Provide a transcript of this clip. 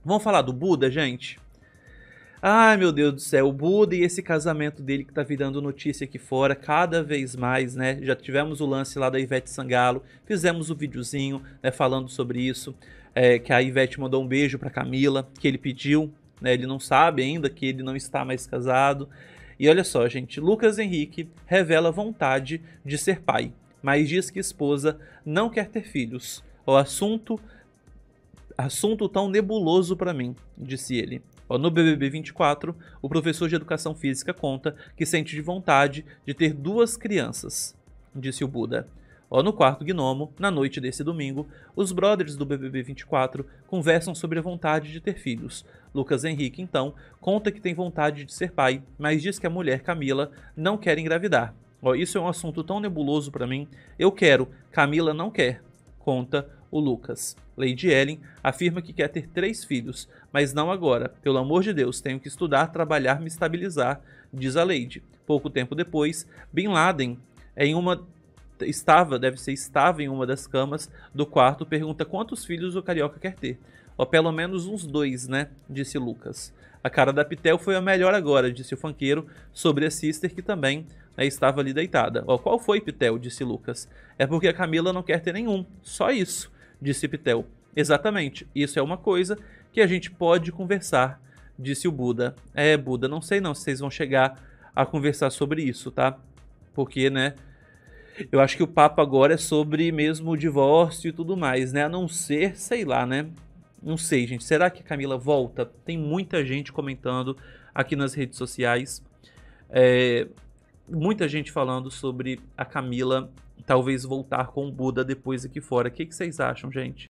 Vamos falar do Buda, gente? Ai, meu Deus do céu, o Buda e esse casamento dele que tá virando notícia aqui fora cada vez mais, né? Já tivemos o lance lá da Ivete Sangalo, fizemos o videozinho, né, falando sobre isso, que a Ivete mandou um beijo pra Camila, que ele pediu, né? Ele não sabe ainda que ele não está mais casado. E olha só, gente, Lucas Henrique revela vontade de ser pai, mas diz que esposa não quer ter filhos. O assunto tão nebuloso pra mim, disse ele. Ó, no BBB 24, o professor de educação física conta que sente de vontade de ter duas crianças, disse o Buda. Ó, no quarto gnomo, na noite desse domingo, os brothers do BBB 24 conversam sobre a vontade de ter filhos. Lucas Henrique, então, conta que tem vontade de ser pai, mas diz que a mulher Camila não quer engravidar. Ó, isso é um assunto tão nebuloso pra mim. Eu quero, Camila não quer, conta o Lucas. Lady Ellen afirma que quer ter 3 filhos, mas não agora. Pelo amor de Deus, tenho que estudar, trabalhar, me estabilizar, diz a Lady. Pouco tempo depois, Bin Laden estava em uma das camas do quarto, pergunta quantos filhos o carioca quer ter. Ó, pelo menos uns 2, né? Disse Lucas. A cara da Pitel foi a melhor agora, disse o funkeiro, sobre a Sister, que também, né, estava ali deitada. Ó, qual foi, Pitel? Disse Lucas. É porque a Camila não quer ter nenhum. Só isso, disse Pitel. Exatamente, isso é uma coisa que a gente pode conversar, disse o Buda. É, Buda, não sei não se vocês vão chegar a conversar sobre isso, tá? Porque, né, eu acho que o papo agora é sobre mesmo o divórcio e tudo mais, né? A não ser, sei lá, né? Não sei, gente. Será que a Camila volta? Tem muita gente comentando aqui nas redes sociais. É, muita gente falando sobre a Camila talvez voltar com o Buda depois aqui fora. O que vocês acham, gente?